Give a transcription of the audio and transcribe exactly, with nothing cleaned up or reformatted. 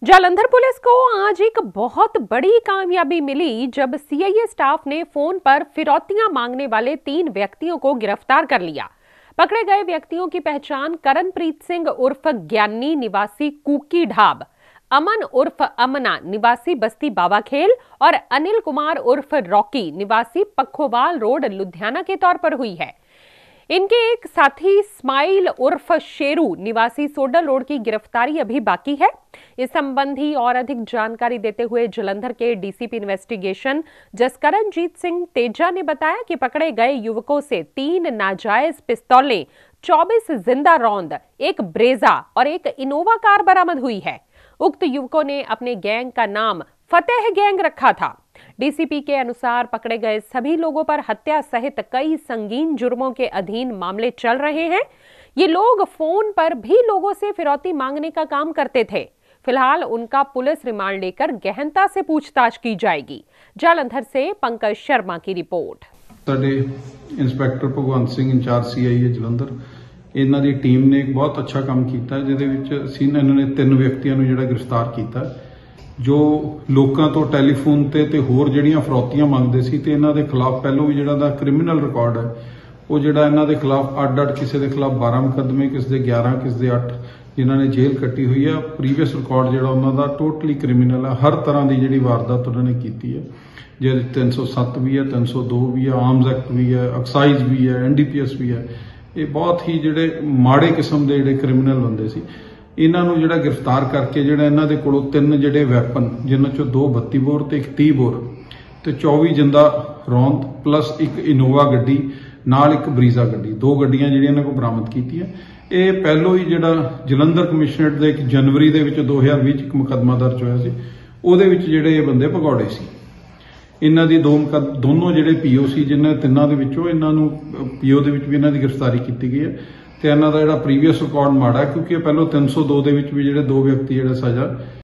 Jalandhar police को आज एक बहुत बड़ी कामयाबी मिली जब सीआईए स्टाफ ने फोन पर फिरौतियां मांगने वाले तीन व्यक्तियों को गिरफ्तार कर लिया। पकड़े गए व्यक्तियों की पहचान करणप्रीत सिंह उर्फ ज्ञानी निवासी कुकी ढाब, अमन उर्फ अमना निवासी बस्ती बाबाखेल और अनिल कुमार उर्फ रॉकी निवासी पखोवाल रोड लुधियाना के तौर पर हुई है। इनके एक साथी स्माइल उर्फ शेरू निवासी सोडल रोड की गिरफ्तारी अभी बाकी है। इस संबंधी और अधिक जानकारी देते हुए जालंधर के डीसीपी इन्वेस्टिगेशन जसकरणजीत सिंह तेजा ने बताया कि पकड़े गए युवकों से तीन नाजायज पिस्तौलें, चौबीस जिंदा रौंद, एक ब्रेजा और एक इनोवा कार बरामद हुई है। उक्त युवकों ने अपने गैंग का नाम फतेह गैंग रखा था। डीसीपी के अनुसार पकड़े गए सभी लोगों पर हत्या सहित कई संगीन जुर्मों के अधीन मामले चल रहे हैं। ये लोग फोन पर भी लोगों से फिरौती मांगने का काम करते थे। फिलहाल उनका पुलिस रिमांड लेकर गहनता से पूछताछ की जाएगी। जालंधर से पंकज शर्मा की रिपोर्ट। साडे inspector Bhagwant Singh incharge CIA Jalandhar इन्हां दी टीम ने एक बहुत अच्छा काम किया, जिहदे विच असीं इन्हां ने तीन व्यक्तियों नूं जिहड़ा गिरफ्तार किया जो लोगों तो टैलीफोन ते ते होर जिहड़ियां फिरौतियां मंगदे सी ते इन्हां दे खिलाफ पहलों भी जिहड़ा दा क्रिमिनल रिकॉर्ड है वो जिहड़ा इन्हां दे खिलाफ अड्ड अड्ड किसी दे खिलाफ बारह मुकदमे, किसी दे ग्यारह, किसी दे अठ जिन्हां ने जेल कट्टी हुई है। प्रीवियस रिकॉर्ड जिहड़ा उन्हां दा टोटली क्रिमिनल है। हर तरह की जिहड़ी वारदात उन्होंने की है, जे तीन सौ सत्त भी है, तीन सौ दो भी है, आर्म्स एक्ट भी है, एक्साइज भी है, एनडीपीएस भी है। ये बहुत ही जिहड़े माड़े किस्म के जिहड़े क्रिमिनल हुंदे सी। इन्हां नूं जिहड़ा गिरफ्तार करके जिहड़ा इन्हां दे कोलों तीन जिहड़े वैपन, जिन्हां चों दो बत्ती बोर ते एक तीह बोर ते चौबीस जिंदा रौंद प्लस एक इनोवा गड्डी नाल एक ब्रीजा गड्डी, दो गड्डियां जिहड़ियां इन्हां कोल बरामद कीतीआं। ये पहलों ही जिहड़ा जलंधर कमिश्नरेट दे एक जनवरी दे विच दो हज़ार बीस एक मुकदमा दर्ज होया सी, उहदे विच जिहड़े ये बंदे भगौड़े सी। इन्हां दी दो दोनों जिहड़े पीओ सी, जिन्हां तिन्नां दे विचों इन्हां नूं पीओ दे विच भी इन्हां दी गिरफ्तारी कीती गई है ते इन्हां दा जिहड़ा प्रीवियस रिकॉर्ड माड़ा है, क्योंकि पहलों तीन सौ दो दे विच भी जिहड़े दो व्यक्ति जिहड़े सजा